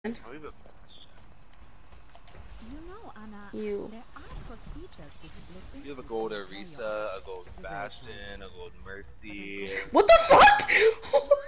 I'll leave it. You know, Anna, You. there are procedures to split You have a gold Arisa, a gold Bastion, a gold Mercy. What the fuck?